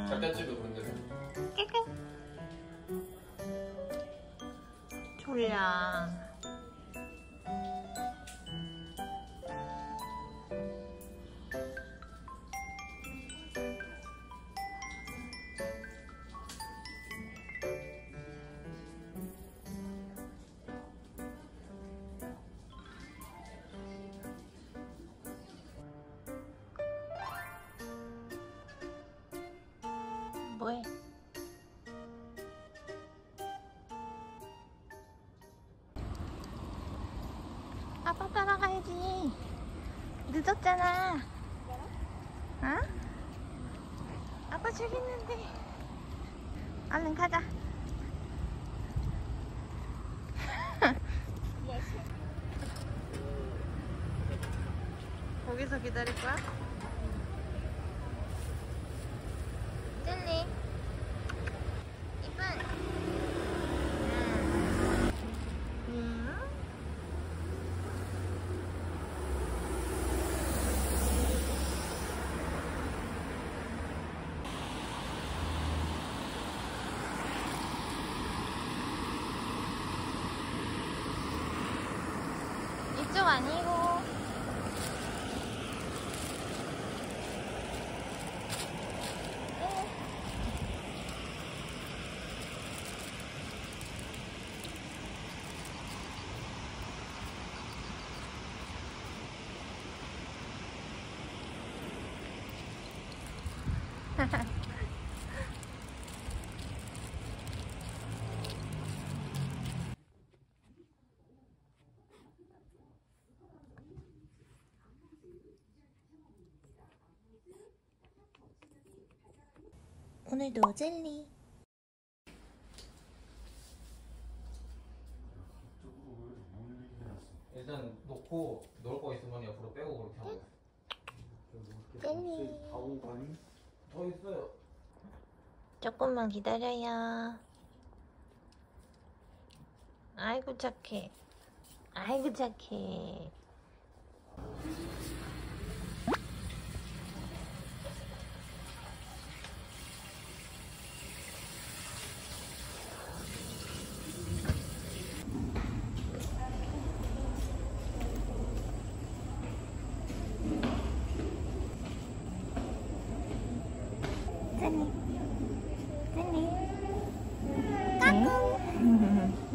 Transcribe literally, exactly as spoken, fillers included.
절대집에 그런 데는. 졸려. 뭐해? 아빠 따라가야지. 늦었잖아. 어? 아빠 저기 있는데. 얼른 가자. 거기서 기다릴 거야? 젤리. 이쁜. 음. 이쪽 아니고. 오늘도 젤리. 일단 놓고 놀 거 있으면 옆으로 빼고 그렇게 하고. 젤리. 더 있어요. 조금만 기다려요. 아이고 착해. 아이고 착해. 젤리. 젤리. 까꿍.